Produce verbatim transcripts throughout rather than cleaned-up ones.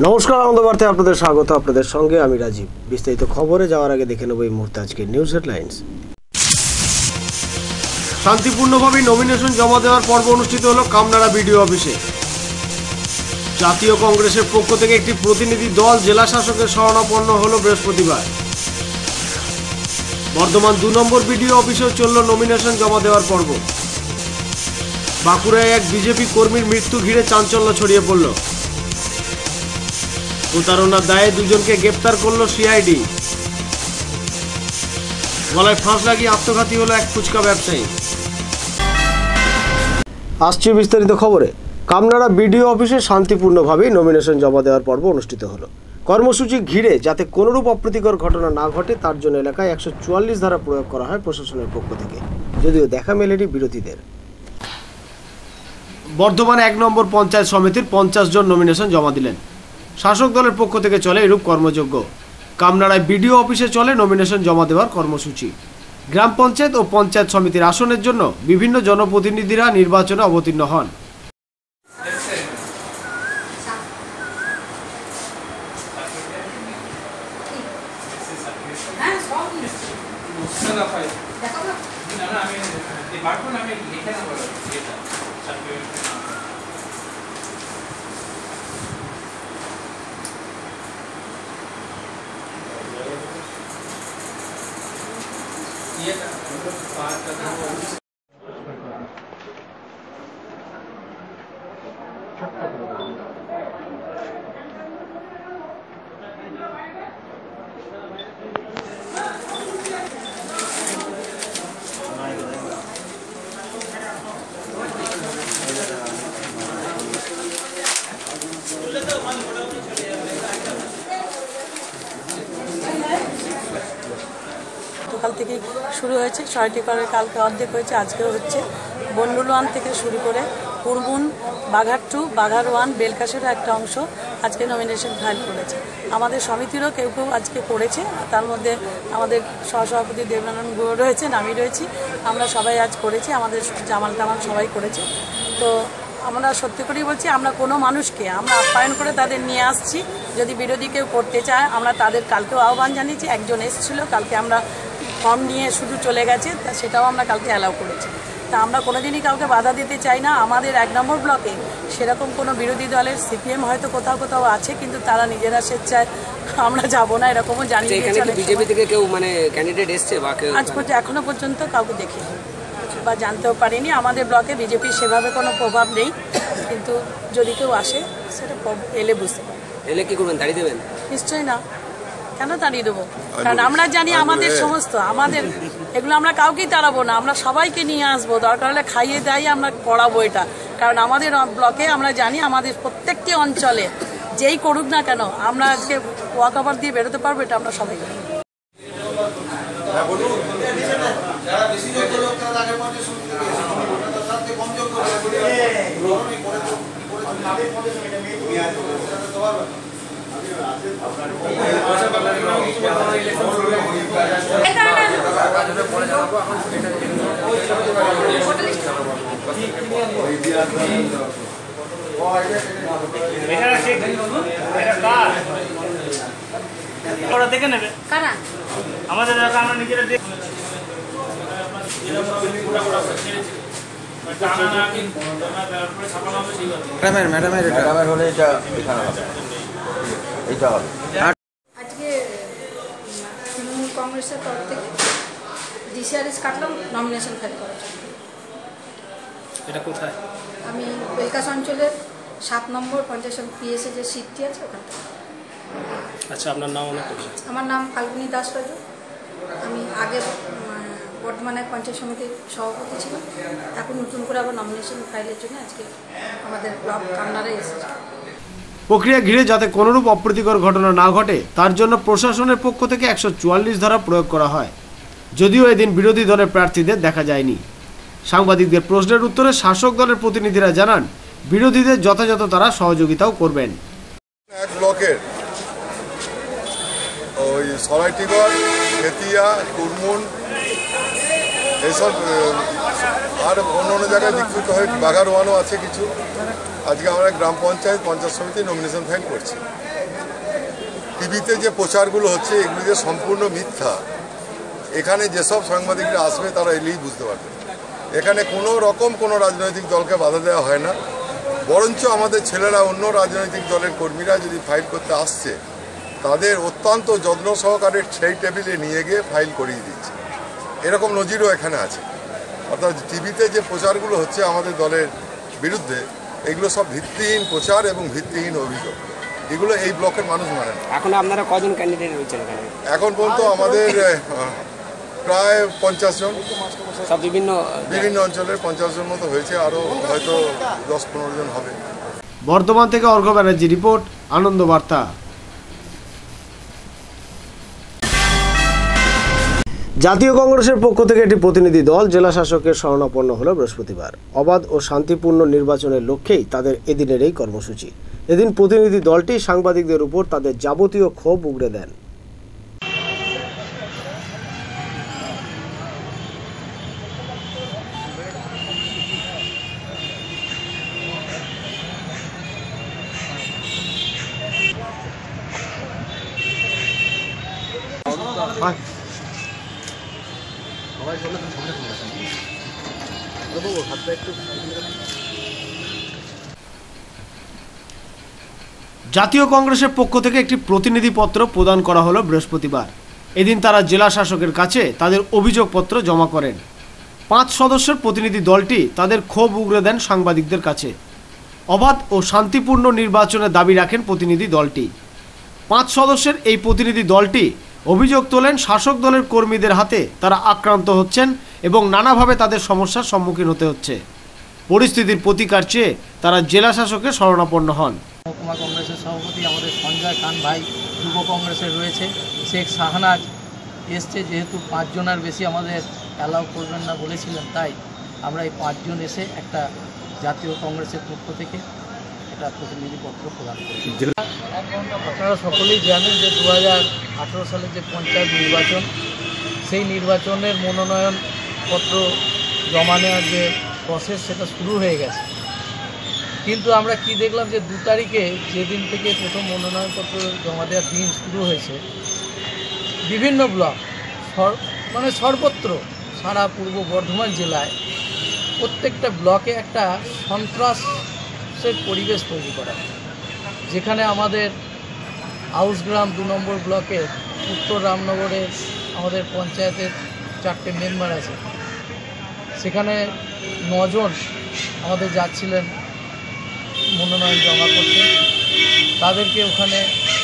নমস্কার, আনন্দ বার্তায় আপনাদের স্বাগত। আপনাদের সঙ্গে আমি রাজীব। বিস্তারিত খবরে যাওয়ার আগে দেখে নেব এই মুহূর্তে আজকের নিউজ হেডলাইন্স। শান্তিপূর্ণভাবে নমিনেশন জমা দেওয়ার পর্ব অনুষ্ঠিত হলো কামনাড়া বিডিও অফিসে। জাতীয় কংগ্রেসের পক্ষ থেকে একটি প্রতিনিধি দল জেলা শাসকের শরণাপন্ন হলো বৃহস্পতিবার। বর্ধমান দু নম্বর বিডিও অফিসেও চলল নমিনেশন জমা দেওয়ার পর্ব। বাঁকুড়ায় এক বিজেপি কর্মীর মৃত্যু ঘিরে চাঞ্চল্য ছড়িয়ে পড়ল। প্রতারণার দায়ে দুজনকে গ্রেপ্তার করল সিআইডি। গলায় ফাঁস লাগিয়ে আত্মঘাতী হলো এক ফুচকা ব্যবসায়ী। আসছে বিস্তারিত খবরে। কামনাড়া বিডিও অফিসে শান্তিপূর্ণভাবে নমিনেশন জমা দেওয়ার পর্ব অনুষ্ঠিত হলো। কর্মসূচি ঘিরে যাতে কোনোরূপ অপ্রীতিকর ঘটনা না ঘটে তার জন্য এলাকায় একশো চুয়াল্লিশ ধারা প্রয়োগ করা হয় প্রশাসনের পক্ষ থেকে, যদিও দেখা মেলেনি বিরোধীদের। বর্ধমানে এক নম্বর পঞ্চায়েত সমিতির পঞ্চাশ জন নমিনেশন জমা দিলেন। শাসক দলের পক্ষ থেকে চলে এরূপ কর্মযজ্ঞ। কামনাড়ায় বিডিও অফিসে চলে নমিনেশন জমা দেওয়ার কর্মসূচি। গ্রাম পঞ্চায়েত ও পঞ্চায়েত সমিতির আসনের জন্য বিভিন্ন জনপ্রতিনিধিরা নির্বাচনে অবতীর্ণ হন। সকাল থেকেই শুরু হয়েছে, ছয়টি করে কালকে অর্ধেক হয়েছে, আজকেও হচ্ছে। বন্ডুল ওয়ান থেকে শুরু করে পুরবুন, বাঘার টু, বাঘার ওয়ান, বেলকাশেরও একটা অংশ আজকে নমিনেশন ফাইল করেছে। আমাদের সমিতিরও কেউ কেউ আজকে করেছে, তার মধ্যে আমাদের সহসভাপতি দেবনারায়ণ গুহ রয়েছেন, আমি রয়েছি, আমরা সবাই আজ করেছি। আমাদের জামাল টামাল সবাই করেছে। তো আমরা সত্যি করেই বলছি, আমরা কোনো মানুষকে আমরা আপ্যায়ন করে তাদের নিয়ে আসছি। যদি বিরোধী কেউ করতে চায় আমরা তাদের কালকেও আহ্বান জানিয়েছি। একজন এসেছিল কালকে, আমরা ফর্ম নিয়ে শুধু চলে গেছে, তা সেটাও আমরা কালকে অ্যালাউ করেছি। তা আমরা কোনোদিনই কাউকে বাধা দিতে চাই না। আমাদের এক নম্বর ব্লকে সেরকম কোনো বিরোধী দলের সিপিএম হয়তো কোথাও কোথাও আছে, কিন্তু তারা নিজেরা স্বেচ্ছায় আমরা যাব না এরকমও জানিয়ে দিয়েছে। বিজেপি থেকে কেউ মানে ক্যান্ডিডেট এসছে বা কেউ আজ পর্যন্ত এখনো পর্যন্ত কাউকে দেখিনি বা জানতেও পারিনি। আমাদের ব্লকে বিজেপির সেভাবে কোনো প্রভাব নেই, কিন্তু যদি কেউ আসে সেটা এলে বুঝতে পারে। এলে কি করবেন, দাঁড়িয়ে দেবেন? নিশ্চয়ই না, কেন তাড়িয়ে দেবো? কারণ আমরা জানি আমাদের সমস্ত আমাদের এগুলো আমরা কাউকেই তাড়াবো না, আমরা সবাইকে নিয়ে আসবো, দরকার হলে খাইয়ে দেয় আমরা করাবো এটা। কারণ আমাদের ব্লকে আমরা জানি আমাদের প্রত্যেকটি অঞ্চলে যেই করুক না কেন আমরা আজকে ওয়াক ওভার দিয়ে বেরোতে পারবো, এটা আমরা সবাই জানি। দেখে নেবে আমাদের আমরা নিজেরা ম্যাডামের ম্যাডামের হলে এটা এখানে হবে, এইটা হবে। আজকে তৃণমূল কংগ্রেসের তরফ থেকে ডিসিআরএস কাটলাম নমিনেশন ফাইল করার জন্য। এটা কোথায়? আমি বেলকাশ অঞ্চলের সাত নম্বর পঞ্চায়েত পিএসএ যে সিটটি আছে ওখান থেকে। আচ্ছা, আপনার নাম? আমার নাম ফাল্গুনী দাস রাজু। আমি আগে বর্তমানে পঞ্চায়েত সমিতির সভাপতি ছিলাম, এখন নতুন করে আবার নমিনেশন ফাইলের জন্য আজকে আমাদের ব্লক কামনাড়ায় এসেছে। প্রক্রিয়া ঘিরে যাতে কোনোরূপ অপ্রীতিকর ঘটনা না ঘটে তার জন্য প্রশাসনের পক্ষ থেকে একশো চুয়াল্লিশ ধারা প্রয়োগ করা হয়, যদিও এদিন বিরোধী দলের প্রার্থীদের দেখা যায়নি। সাংবাদিকদের প্রশ্নের উত্তরে শাসক দলের প্রতিনিধিরা জানান বিরোধীদের যথাযথ তারা সহযোগিতাও করবেন। এক ব্লকের ওই সরাইটিগড়, খেতিয়া, কুরমুন এইসব আর অন্য অন্য জায়গায় বিক্ষিপ্ত হয়ে বাঘারওয়ানও আছে কিছু। আজকে আমরা গ্রাম পঞ্চায়েত পঞ্চায়েত সমিতি নমিনেশন ফাইল করছি। টিভিতে যে প্রচারগুলো হচ্ছে এগুলি যে সম্পূর্ণ মিথ্যা। এখানে যেসব সাংবাদিকরা আসবে তারা এলেই বুঝতে পারবে। এখানে কোনো রকম কোনো রাজনৈতিক দলকে বাধা দেওয়া হয় না, বরঞ্চ আমাদের ছেলেরা অন্য রাজনৈতিক দলের কর্মীরা যদি ফাইল করতে আসছে তাদের অত্যন্ত যত্ন সহকারে সেই টেবিলে নিয়ে গিয়ে ফাইল করিয়ে দিচ্ছে। এরকম নজিরও এখানে আছে। অর্থাৎ টিভিতে যে প্রচারগুলো হচ্ছে আমাদের দলের বিরুদ্ধে, এগুলো সব ভিত্তিহীন প্রচার এবং ভিত্তিহীন অভিযোগ। এগুলো এই ব্লকের মানুষ মানে না। এখন আপনারা কজন ক্যান্ডিডেট রয়েছেন এখানে? এখন পর্যন্ত আমাদের প্রায় পঞ্চাশ জন, সব বিভিন্ন বিভিন্ন অঞ্চলের পঞ্চাশ জন মতো হয়েছে, আরও হয়তো দশ পনেরো জন হবে। বর্ধমান থেকে অর্ঘ ব্যানার্জি রিপোর্ট, আনন্দ বার্তা। জাতীয় কংগ্রেসের পক্ষ থেকে একটি প্রতিনিধি দল জেলা শাসকের শরণাপন্ন হল বৃহস্পতিবার। অবাধ ও শান্তিপূর্ণ নির্বাচনের লক্ষ্যেই তাদের এদিনের এই কর্মসূচি। এদিন প্রতিনিধি দলটি সাংবাদিকদের উপর তাদের যাবতীয় ক্ষোভ উগড়ে দেন। জাতীয় কংগ্রেসের পক্ষ থেকে একটি প্রতিনিধিপত্র প্রদান করা হলো বৃহস্পতিবার। এদিন তারা জেলা শাসকের কাছে তাদের অভিযোগপত্র জমা করেন। পাঁচ সদস্যের প্রতিনিধি দলটি তাদের ক্ষোভ উগড়ে দেন সাংবাদিকদের কাছে। অবাধ ও শান্তিপূর্ণ নির্বাচনের দাবি রাখেন প্রতিনিধি দলটি। পাঁচ সদস্যের এই প্রতিনিধি দলটি অভিযোগ তোলেন শাসক দলের কর্মীদের হাতে তারা আক্রান্ত হচ্ছেন এবং নানাভাবে তাদের সমস্যার সম্মুখীন হতে হচ্ছে। পরিস্থিতির প্রতিকার চেয়ে তারা জেলা শাসকের শরণাপন্ন হন। মহকুমা কংগ্রেসের সভাপতি আমাদের সঞ্জয় খান ভাই যুব কংগ্রেসের রয়েছে, শেখ শাহনাজ এসছে, যেহেতু পাঁচজনের বেশি আমাদের অ্যালাউ করবেন না বলেছিলেন, তাই আমরা এই পাঁচজন এসে একটা জাতীয় কংগ্রেসের পক্ষ থেকে একটা প্রতিনিধিপত্র প্রদান করেছি। আপনারা সকলেই জানেন যে দু হাজার আঠেরো সালে যে পঞ্চায়েত নির্বাচন, সেই নির্বাচনের মনোনয়নপত্র জমা নেওয়ার যে প্রসেস সেটা শুরু হয়ে গেছে। কিন্তু আমরা কি দেখলাম যে দু তারিখে যেদিন থেকে প্রথম মনোনয়নপত্র জমা দেওয়ার দিন শুরু হয়েছে, বিভিন্ন ব্লক মানে সর্বত্র সারা পূর্ব বর্ধমান জেলায় প্রত্যেকটা ব্লকে একটা সন্ত্রাসের পরিবেশ তৈরি করা, যেখানে আমাদের আউসগ্রাম দু নম্বর ব্লকের উত্তর রামনগরের আমাদের পঞ্চায়েতের চারটে মেম্বার আছে, সেখানে নজন আমাদের যাচ্ছিলেন মনোনয়ন জমা করতে, তাদেরকে ওখানে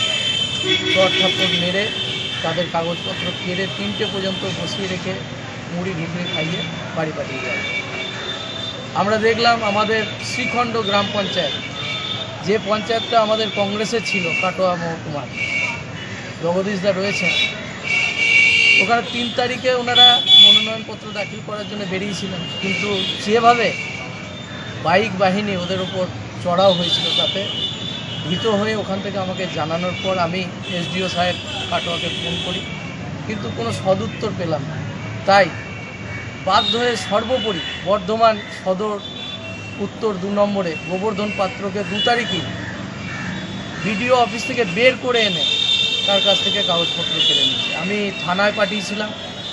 চট থাপ্পড় মেরে তাদের কাগজপত্র কেড়ে তিনটে পর্যন্ত বসিয়ে রেখে মুড়ি ঘুগনি খাইয়ে বাড়ি পাঠিয়ে যায়। আমরা দেখলাম আমাদের শ্রীখণ্ড গ্রাম পঞ্চায়েত, যে পঞ্চায়েতটা আমাদের কংগ্রেসের ছিল, কাটোয়া মহকুমার জগদীশদা রয়েছেন, ওখানে তিন তারিখে ওনারা মনোনয়নপত্র দাখিল করার জন্য বেরিয়েছিলেন, কিন্তু যেভাবে বাইক বাহিনী ওদের ওপর চড়াও হয়েছিল তাতে ভীত হয়ে ওখান থেকে আমাকে জানানোর পর আমি এসডিও সাহেব কাটোয়াকে ফোন করি, কিন্তু কোনো সদুত্তর পেলাম না। তাই বাধ্য হয়ে সর্বোপরি বর্ধমান সদর উত্তর দু নম্বরে গোবর্ধন পাত্রকে দু তারিখই বিডিও অফিস থেকে বের করে এনে তার কাছ থেকে কাগজপত্র কেড়ে নিয়েছে। আমি থানায় পাঠিয়েছিলাম,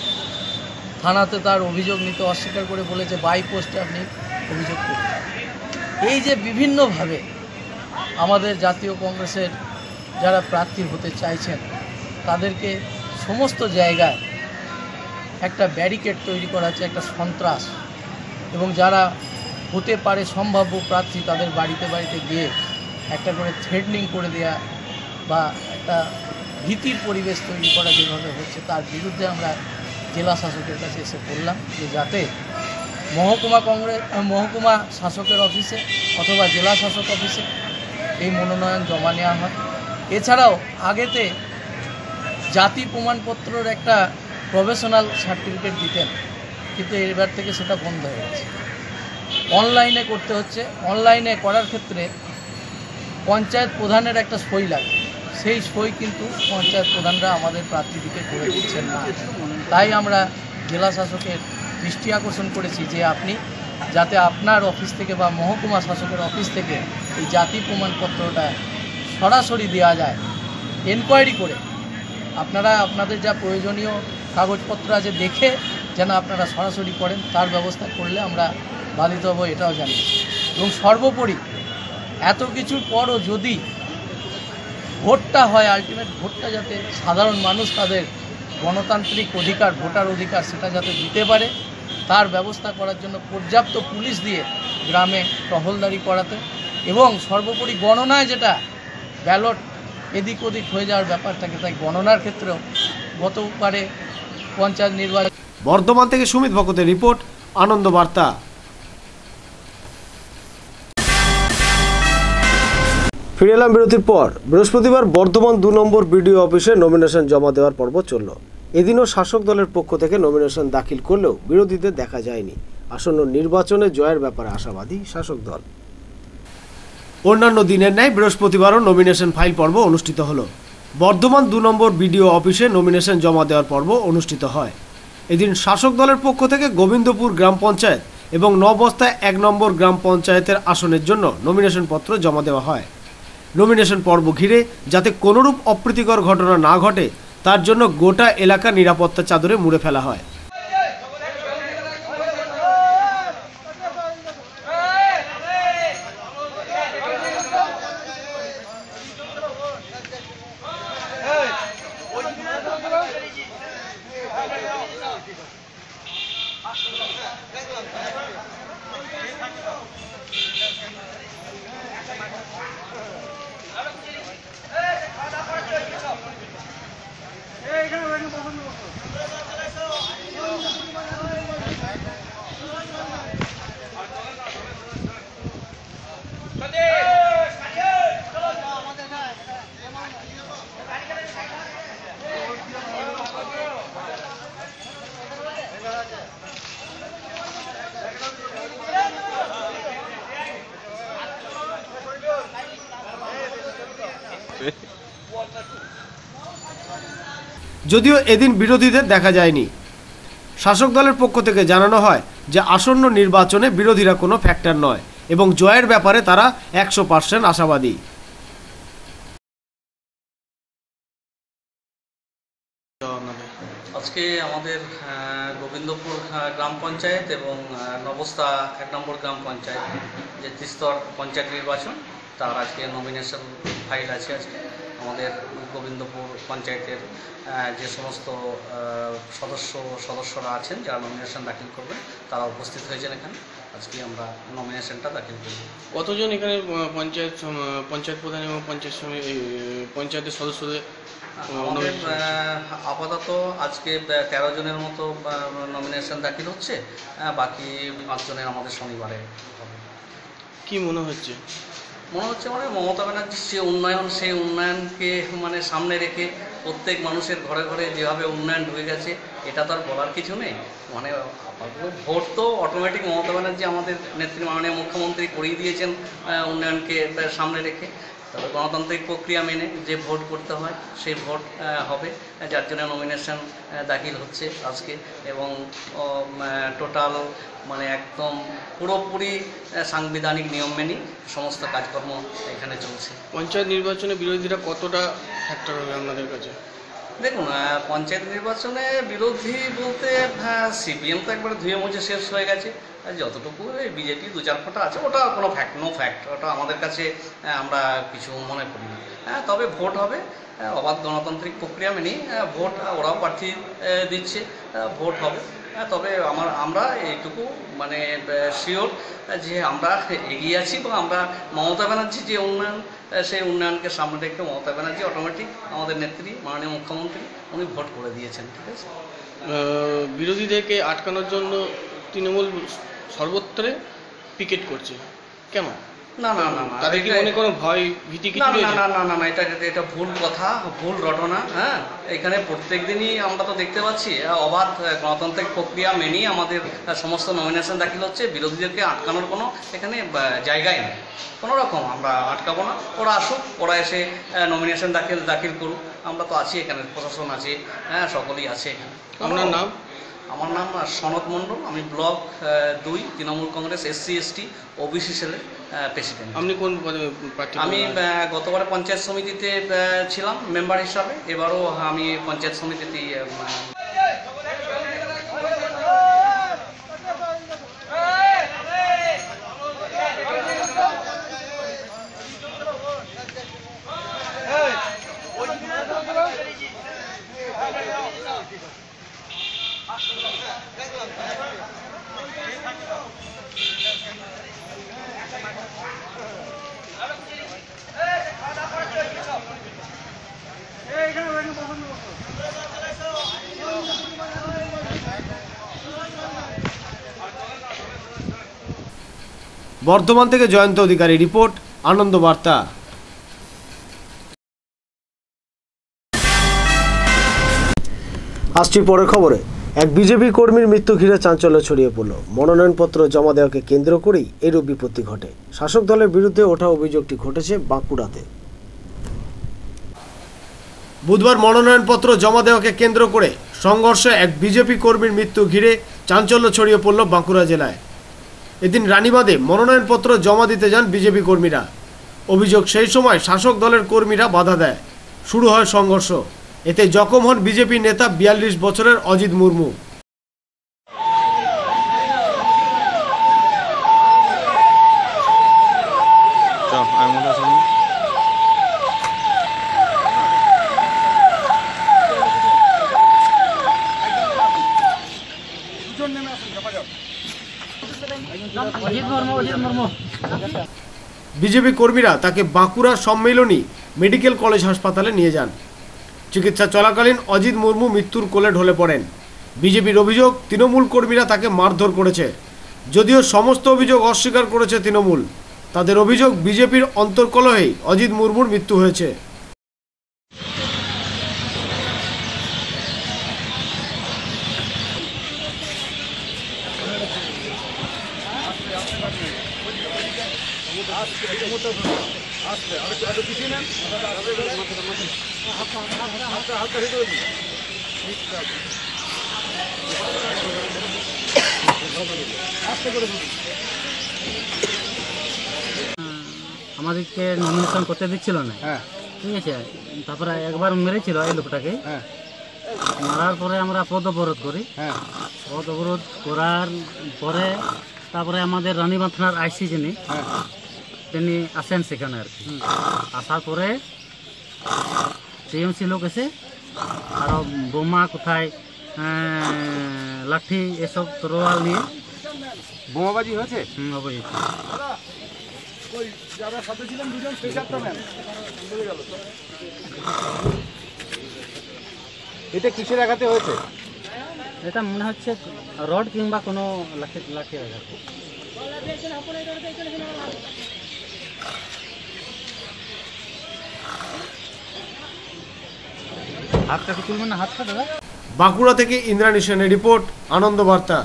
থানাতে তার অভিযোগ নিতে অস্বীকার করে বলেছে বাই পোস্টে আপনি অভিযোগ করুন। এই যে বিভিন্নভাবে আমাদের জাতীয় কংগ্রেসের যারা প্রার্থী হতে চাইছেন তাদেরকে সমস্ত জায়গায় একটা ব্যারিকেড তৈরি করা হচ্ছে, একটা সন্ত্রাস, এবং যারা হতে পারে সম্ভাব্য প্রার্থী তাদের বাড়িতে বাড়িতে গিয়ে একটা করে থ্রেটনিং করে দেওয়া বা একটা ভীতির পরিবেশ তৈরি করা যেভাবে হচ্ছে, তার বিরুদ্ধে আমরা জেলা শাসকের কাছে এসে বললাম যে যাতে মহকুমা কংগ্রেস মহকুমা শাসকের অফিসে অথবা জেলা শাসক অফিসে এই মনোনয়ন জমা নেওয়া হয়। এছাড়াও আগেতে জাতি প্রমাণপত্রের একটা প্রফেশনাল সার্টিফিকেট দিতেন, কিন্তু এবার থেকে সেটা বন্ধ হয়ে গেছে, অনলাইনে করতে হচ্ছে। অনলাইনে করার ক্ষেত্রে পঞ্চায়েত প্রধানের একটা সই লাগে, সেই সই কিন্তু পঞ্চায়েত প্রধানরা আমাদের প্রার্থীদিকে করে দিচ্ছেন না। তাই আমরা জেলা শাসকের দৃষ্টি আকর্ষণ করেছি যে আপনি যাতে আপনার অফিস থেকে বা মহকুমা শাসকের অফিস থেকে এই জাতি প্রমাণপত্রটা সরাসরি দেওয়া যায়, এনকোয়ারি করে আপনারা আপনাদের যা প্রয়োজনীয় কাগজপত্র আছে দেখে যেন আপনারা সরাসরি করেন, তার ব্যবস্থা করলে আমরা বাধিত হব এটাও জানি। এবং সর্বোপরি এত কিছুর পরও যদি ভোটটা হয়, আলটিমেট ভোটটা যাতে সাধারণ মানুষ তাদের গণতান্ত্রিক অধিকার, ভোটার অধিকার, সেটা যাতে দিতে পারে, তার ব্যবস্থা করার জন্য পর্যাপ্ত পুলিশ দিয়ে গ্রামে টহলদারি করাতে, এবং সর্বোপরি গণনায় যেটা ব্যালট এদিক ওদিক হয়ে যাওয়ার ব্যাপার থাকে, তাই গণনার ক্ষেত্রেও গতবারে পঞ্চায়েত নির্বাচন। বর্ধমান থেকে সুমিত ভকতের রিপোর্ট, আনন্দ বার্তা। ফিরে এলাম বিরতির পর। বৃহস্পতিবার বর্ধমান দু নম্বর বিডিও অফিসে নমিনেশন জমা দেওয়ার পর্ব চলল। এদিনও শাসক দলের পক্ষ থেকে নমিনেশন দাখিল করলেও বিরোধীদের দেখা যায়নি। আসন্ন নির্বাচনে জয়ের ব্যাপারে আশাবাদী শাসক দল। অন্যান্য দিনের ন্যায় বৃহস্পতিবারও নমিনেশন ফাইল পর্ব অনুষ্ঠিত হল। বর্ধমান দু নম্বর বিডিও অফিসে নমিনেশন জমা দেওয়ার পর্ব অনুষ্ঠিত হয়। এদিন শাসক দলের পক্ষ থেকে গোবিন্দপুর গ্রাম পঞ্চায়েত এবং নবস্তা এক নম্বর গ্রাম পঞ্চায়েতের আসনের জন্য নমিনেশন পত্র জমা দেওয়া হয়। নমিনেশন পর্ব ঘিরে যাতে কোনোরূপ অপ্রীতিকর ঘটনা না ঘটে, তার জন্য গোটা এলাকা নিরাপত্তা চাদরে মুড়ে ফেলা হয়। যদিও এদিন বিরোধীদের দেখা যায়নি। শাসক দলের পক্ষ থেকে জানানো হয় যে আসন্ন নির্বাচনে বিরোধীরা কোনো ফ্যাক্টর নয় এবং জয়ের ব্যাপারে তারা একশো পার্সেন্ট আশাবাদী। আজকে আমাদের গোবিন্দপুর গ্রাম পঞ্চায়েত এবং নবস্তা এক নম্বর গ্রাম পঞ্চায়েত যে ত্রিস্তর পঞ্চায়েত নির্বাচন, তার আজকে নমিনেশন ফাইল আছে। আজকে আমাদের গোবিন্দপুর পঞ্চায়েতের যে সমস্ত সদস্য সদস্যরা আছেন যারা নমিনেশন দাখিল করবেন, তারা উপস্থিত হয়েছেন এখানে। আজকে আমরা নমিনেশনটা দাখিল করব। কতজন এখানে পঞ্চায়েত পঞ্চায়েত প্রধান এবং পঞ্চায়েত সমিতি পঞ্চায়েতের সদস্যদের? আমাদের আপাতত আজকে তেরো জনের মতো নমিনেশন দাখিল হচ্ছে, বাকি পাঁচজনের আমাদের শনিবারে হবে। কি মনে হচ্ছে? মনে হচ্ছে মানে মমতা ব্যানার্জির যে উন্নয়ন, সেই উন্নয়নকে মানে সামনে রেখে প্রত্যেক মানুষের ঘরে ঘরে যেভাবে উন্নয়ন ঢুকে গেছে, এটা তো আর বলার কিছু নেই। মানে ভোট তো অটোমেটিক মমতা ব্যানার্জি আমাদের নেত্রী মাননীয় মুখ্যমন্ত্রী করিয়ে দিয়েছেন উন্নয়নকে সামনে রেখে। তবে গণতান্ত্রিক প্রক্রিয়া মেনে যে ভোট করতে হয় সেই ভোট হবে, যার জন্য নমিনেশন দাখিল হচ্ছে আজকে। এবং টোটাল মানে একদম পুরোপুরি সাংবিধানিক নিয়ম মেনে সমস্ত কাজকর্ম এখানে চলছে। পঞ্চায়েত নির্বাচনে বিরোধীরা কতটা ফ্যাক্টর হবে আপনাদের কাছে? দেখুন, পঞ্চায়েত নির্বাচনে বিরোধী বলতে সিপিএম তো একবারে ধুয়ে মুছে শেষ হয়ে গেছে। যতটুকু বিজেপি দু চার ফোঁটা আছে, ওটা কোনো ফ্যাক্ট নো ফ্যাক্ট, ওটা আমাদের কাছে আমরা কিছু মনে করি না। হ্যাঁ, তবে ভোট হবে অবাধ গণতান্ত্রিক প্রক্রিয়া মেনেই ভোট, ওরাও প্রার্থী দিচ্ছে, ভোট হবে। তবে আমার আমরা এইটুকু মানে শিওর যে আমরা এগিয়ে আছি এবং আমরা মমতা ব্যানার্জি যে উন্নয়ন, সেই উন্নয়নকে সামনে রেখে মমতা ব্যানার্জি অটোমেটিক আমাদের নেত্রী মাননীয় মুখ্যমন্ত্রী উনি ভোট করে দিয়েছেন। ঠিক আছে, বিরোধীদেরকে আটকানোর জন্য তৃণমূল সর্বত্রে পিকেট করছে, কেমন? না না না না তাদের কি মনে কোনো ভয় ভীতি কিছু রয়েছে? না না না না এটা এটা ভুল কথা, ভুল রটনা। হ্যাঁ, এখানে প্রত্যেক দিনই আমরা তো দেখতে পাচ্ছি অবাধ গণতান্ত্রিক প্রক্রিয়া মেনেই আমাদের সমস্ত নমিনেশন দাখিল হচ্ছে। বিরোধীদেরকে আটকানোর কোনো এখানে জায়গায় নেই, কোনো রকম আমরা আটকাবো না। ওরা আসুক, ওরা এসে নমিনেশন দাখিল দাখিল করুক, আমরা তো আছি এখানে, প্রশাসন আছে, হ্যাঁ সকলেই আছে এখানে। আপনার নাম? আমার নাম সনদ মণ্ডল, আমি ব্লক দুই Trinamool Congress SC ST OBC সেলের প্রেসিডেন্ট। আপনি কোন পদে প্রার্থী? আমি গতবারে পঞ্চায়েত সমিতিতে ছিলাম মেম্বার হিসাবে, এবারও আমি পঞ্চায়েত সমিতিতেই। বর্ধমান থেকে জয়ন্ত অধিকারী রিপোর্ট, আনন্দ বার্তা। আসছি পরের খবরে। এক বিজেপি কর্মীর মৃত্যু ঘিরে চাঞ্চল্য ছড়িয়ে পড়ল। মনোনয়নপত্র জমা দেওয়াকে কেন্দ্র করেই এরূপ বিপত্তি ঘটে। শাসক দলের বিরুদ্ধে ওঠা অভিযোগটি ঘটেছে বাঁকুড়াতে। বুধবার মনোনয়নপত্র জমা দেওয়াকে কেন্দ্র করে সংঘর্ষে এক বিজেপি কর্মীর মৃত্যু ঘিরে চাঞ্চল্য ছড়িয়ে পড়ল বাঁকুড়া জেলায়। এদিন রানীবাঁধে মনোনয়নপত্র জমা দিতে যান বিজেপি কর্মীরা। অভিযোগ, সেই সময় শাসক দলের কর্মীরা বাধা দেয়। শুরু হয় সংঘর্ষ। এতে জখম হন বিজেপি নেতা বিয়াল্লিশ বছরের অজিত মুর্মু। বিজেপি কর্মীরা তাকে বাঁকুড়া সম্মেলনী মেডিকেল কলেজ হাসপাতালে নিয়ে যান। চিকিৎসা চলাকালীন অজিত মুর্মু মৃত্যুর কোলে ঢলে পড়েন। বিজেপির অভিযোগ, তৃণমূল কর্মীরা তাকে মারধর করেছে। যদিও সমস্ত অভিযোগ অস্বীকার করেছে তৃণমূল। তাদের অভিযোগ, বিজেপির অন্তর্কলহেই অজিত মুর্মুর মৃত্যু হয়েছে। আমাদেরকে নমিনেশন করতে দিচ্ছিল না, ঠিক আছে। তারপরে একবার মেরেছিল এই লোকটাকে, মারার পরে আমরা পদ অবরোধ করি। পদ অবরোধ করার পরে তারপরে আমাদের রানীবাঁধ থানার আইসি যিনি, তিনি আসেন সেখানে আর কি। আসার পরে টিএমসি লোক এসে আরো বোমা কোথায় লাঠি এসব তরোয়াল নিয়ে বোমাবাজি হয়েছে। হুম অবশ্যই। এটা কিসের আঘাতে হয়েছে? এটা মনে হচ্ছে রড কিংবা কোনো লাঠি লাঠি আঘাত। হাতটা তুলবেন না, হাতটা দাদা। বাঁকুড়া থেকে ইন্দ্রাণী সেনের রিপোর্ট, আনন্দ বার্তা।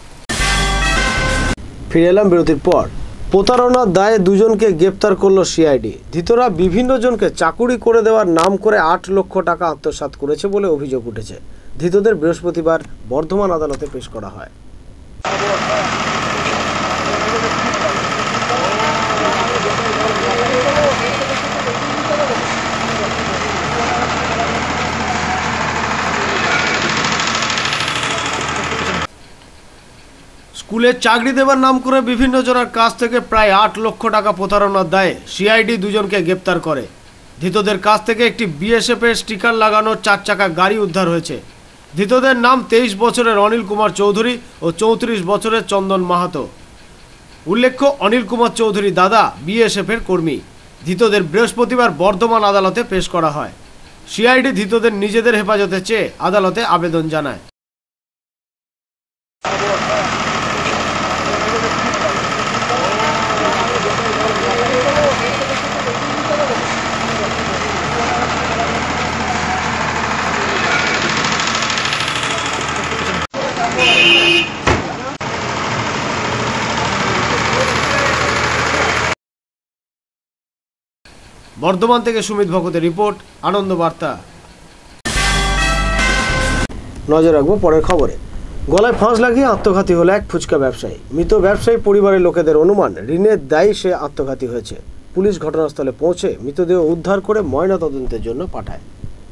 ফিরে এলাম বিরতির পর। প্রতারণার দায়ে দুজনকে গ্রেপ্তার করলো সিআইডি। ধৃতরা বিভিন্ন জনকে চাকুরি করে দেওয়ার নাম করে আট লক্ষ টাকা আত্মসাৎ করেছে বলে অভিযোগ উঠেছে। ধৃতদের বৃহস্পতিবার বর্ধমান আদালতে পেশ করা হয়। স্কুলে চাকরি দেওয়ার নাম করে বিভিন্ন জনের কাছ থেকে প্রায় আট লক্ষ টাকা প্রতারণার দায়ে সিআইডি দুজনকে গ্রেপ্তার করে। ধৃতদের কাছ থেকে একটি বিএসএফ এর স্টিকার লাগানো চার চাকা গাড়ি উদ্ধার হয়েছে। ধৃতদের নাম তেইশ বছরের অনিল কুমার চৌধুরী ও চৌত্রিশ বছরের চন্দন মাহাতো। উল্লেখ্য, অনিল কুমার চৌধুরী দাদা বিএসএফ এর কর্মী। ধৃতদের বৃহস্পতিবার বর্ধমান আদালতে পেশ করা হয়। সিআইডি ধৃতদের নিজেদের হেফাজতে চেয়ে আদালতে আবেদন জানায়। বর্ধমান থেকে সুমিত ভগতের রিপোর্ট, আনন্দ বার্তা। নজর রাখবো পরের খবরে। গলায় ফাঁস লাগিয়ে আত্মঘাতী হলো এক ফুচকা ব্যবসায়ী। মৃত ব্যবসায়ী পরিবারের লোকেদের অনুমান ঋণের দায়ে সে আত্মঘাতী হয়েছে। পুলিশ ঘটনাস্থলে পৌঁছে মৃতদেহ উদ্ধার করে ময়নাতদন্তের জন্য পাঠায়।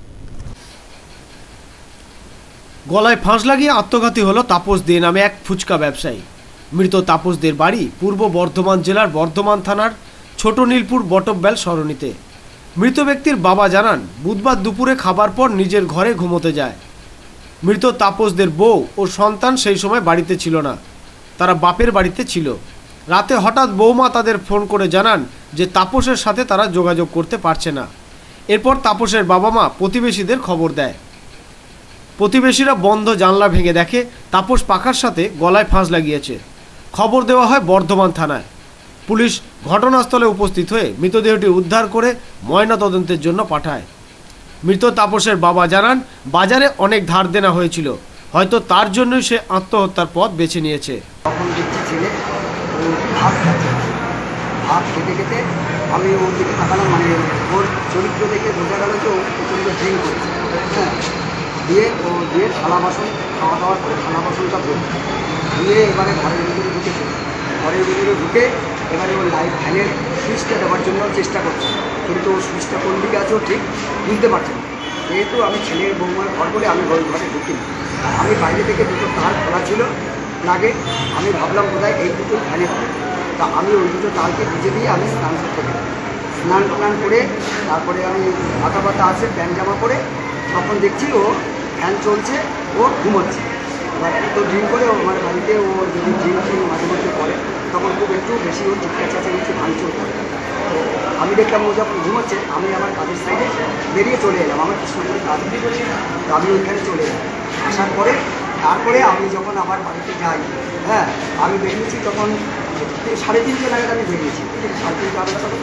গলায় ফাঁস লাগিয়ে আত্মঘাতী হলো তাপস দে নামে এক ফুচকা ব্যবসায়ী। মৃত তাপসদের বাড়ি পূর্ব বর্ধমান জেলার বর্ধমান থানার ছোট নীলপুর বটব্যাল সরণিতে। মৃত ব্যক্তির বাবা জানান, বুধবার দুপুরে খাবার পর নিজের ঘরে ঘুমোতে যায়। মৃত তাপসদের বউ ও সন্তান সেই সময় বাড়িতে ছিল না, তারা বাপের বাড়িতে ছিল। রাতে হঠাৎ বৌমা তাদের ফোন করে জানান যে তাপসের সাথে তারা যোগাযোগ করতে পারছে না। এরপর তাপসের বাবা মা প্রতিবেশীদের খবর দেয়। প্রতিবেশীরা বন্ধ জানলা ভেঙে দেখে তাপস পাখার সাথে গলায় ফাঁস লাগিয়েছে। খবর দেওয়া হয় বর্ধমান থানায়। পুলিশ ঘটনাস্থলে উপস্থিত হয়ে মৃতদেহটি উদ্ধার করে ময়নাতদন্তের জন্য পাঠায়। মৃত তাপসের বাবা জানান, বাজারে অনেক ধার দেনা হয়েছিল, হয়তো তার জন্যই সে আত্মহত্যার পথ বেছে নিয়েছে। তখন দেখছি ছেলে ও ভাত খাচ্ছে, ভাত খেতে খেতে আমি ওর দিকে তাকালাম, মানে ওর চরিত্র দেখে বোঝা গেল যে ও প্রচণ্ড ড্রিঙ্ক করেছে। হ্যাঁ, দিয়ে ও দিয়ে থালা বাসন খাওয়া দাওয়ার পরে থালা বাসনটা ধরে দিয়ে এবারে ঘরের ভিতরে ঢুকেছে। ঘরের ভিতরে ঢুকে এবারে ওর লাইট ফ্যানের সুইচটা দেওয়ার জন্য চেষ্টা করছে, কিন্তু ওর সুইচটা কোন দিকে আছে ও ঠিক বুঝতে পারছে না। যেহেতু আমি ছেলের বৌমার ঘর বলে আমি ওই ঘরে ঢুকিনি, আমি বাইরে থেকে দুটো তার খোলা ছিল লাগে, আমি ভাবলাম বোধহয় এই দুটো ফ্যানে হবে। তা আমি ওই দুটো তারকে ভিজে দিয়ে আমি স্নান করতে গেলাম। স্নান টান করে তারপরে আমি হাতা পাতা আছে প্যান্ট জামা করে, তখন দেখছি ও ফ্যান চলছে, ও ঘুমোচ্ছে। এবার এত ড্রিঙ্ক করে ও আমার বাড়িতে ও যদি ড্রিঙ্ক ট্রিঙ্ক মাঝে মধ্যে করে তখন খুব একটু বেশি ও চিৎকার চেঁচামেচি ভাঙচুর করে। তো আমি দেখলাম ও যখন ঘুমোচ্ছে, আমি আমার কাজের সাইডে বেরিয়ে চলে এলাম, আমার কিছু করে কাজ করছি, তো আমি ওইখানে চলে এলাম। আসার পরে তারপরে আমি যখন আবার বাড়িতে যাই, হ্যাঁ আমি বেরিয়েছি তখন সাড়ে তিনটে নাগাদ আমি বেরিয়েছি, সাড়ে তিনটে আড়াইটা তখন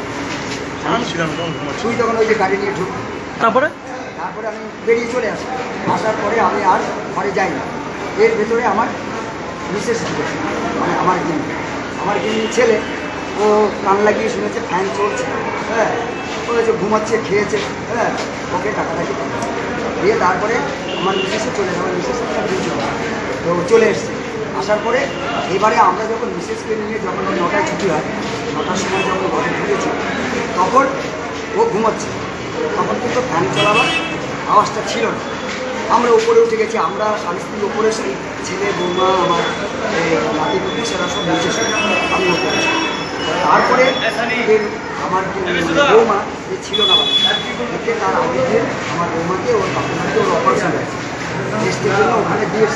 তুই তখন ওই যে গাড়ি নিয়ে ঢুক, তারপরে তারপরে আমি বেরিয়ে চলে আসি। আসার পরে আমি আর ঘরে যাই না। এর ভেতরে আমার মিসেস মানে আমার গিনি আমার গিনি ছেলে ও কান লাগিয়ে শুনেছে ফ্যান চলছে, হ্যাঁ ও যে ঘুমাচ্ছে খেয়েছে, হ্যাঁ ওকে টাকাটাকি দিয়ে তারপরে আমার মিসেসে চলে যাবে, মিসেস একটা বুঝলো তো চলে এসছে। আসার পরে এবারে আমরা যখন মিসেসকে নিয়ে যখন ওই নটায় ছুটি হয়, নটার সময় যখন ঘরে ঢুকেছি তখন ও ঘুমাচ্ছে, তখন কিন্তু ফ্যান চালাবার আওয়াজটা ছিল না। আমরা উপরে উঠে গেছি, আমরা স্বামী স্ত্রী উপরে সেই ছেলে বৌমা আমার নাতি পুতি সেরা সব নিচে ছিল, আমি উপরে। তারপরে আমার বৌমা যে ছিল না বাড়িতে, তার আগে যে আমার বৌমাকে ওর বাপমাকে ওর অপারেশন হয়েছে, টেস্টের জন্য ওখানে দিয়ে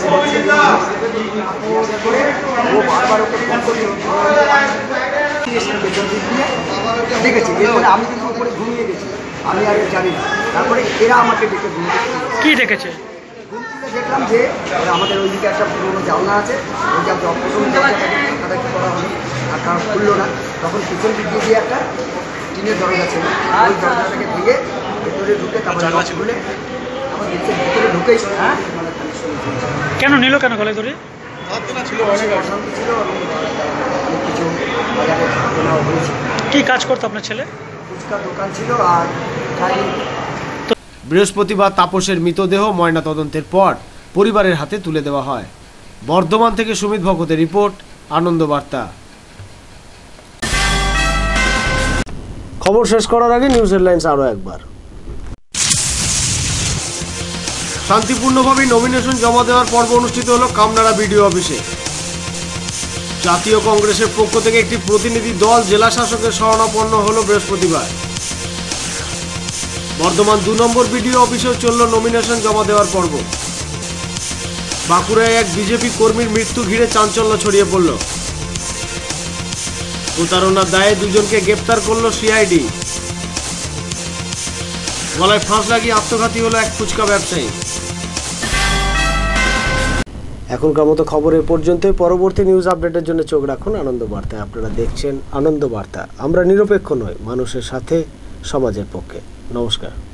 করে ও বারবার ওকে ফোন করে বেতন দিয়ে দেখেছি। এরপরে আমি কিন্তু উপরে ঘুমিয়ে গেছি, আমি আর জানি না। তারপরে এরা আমাকে ডেকে ঘুমিয়ে কি দেখেছে? দেখলাম যে আমাদের ওইদিকে একটা পুরোনো জানলা আছে, ওই যা প্রথম টাকাটাকি করা হলো আর কারণ খুললো না, তখন পিছন দিক দিয়ে একটা টিনের দরজা ছিল, ওই দরজাটাকে ভেঙে ভেতরে ঢুকে তারপরে খুলে আমার দেখছে ভেতরে ঢুকেই কেন নিল, কেন গলায় ধরে? ছিল অনেক অশান্তি ছিল এবং অনেক কিছু বাজারে কেনাও হয়েছে। কী কাজ করতো আপনার ছেলে? ফুচকার দোকান ছিল আর ড্রাইভিং। বৃহস্পতিবার তাপসের মৃতদেহ ময়নাতদন্তের পর পরিবারের হাতে তুলে দেওয়া হয়। বর্ধমান থেকে সুমিত ভগতের রিপোর্ট, আনন্দ বার্তা। খবর শেষ করার আগে নিউজ হেডলাইন্স আরও একবার। শান্তিপূর্ণভাবে নমিনেশন জমা দেওয়ার পর্ব অনুষ্ঠিত হলো কামনাড়া বিডিও অফিসে। জাতীয় কংগ্রেসের পক্ষ থেকে একটি প্রতিনিধি দল জেলা শাসকের শরণাপন্ন হলো বৃহস্পতিবার। বর্ধমান দু নম্বর বিডিও অফিসেও চলল নমিনেশন জমা দেওয়ার পর্ব। বাঁকুড়ায় এক বিজেপি কর্মীর মৃত্যু ঘিরে চাঞ্চল্য ছড়িয়ে পড়ল। প্রতারণার দায়ে দুজনকে গ্রেপ্তার করল সিআইডি। গলায় ফাঁস লাগিয়ে আত্মঘাতী হলো এক ফুচকা ব্যবসায়ী। এখনকার মতো খবর এ পর্যন্তই। পরবর্তী নিউজ আপডেটের জন্য চোখ রাখুন আনন্দ বার্তায়। আপনারা দেখছেন আনন্দ বার্তা। আমরা নিরপেক্ষ নই, মানুষের সাথে, সমাজের পক্ষে। নমস্কার।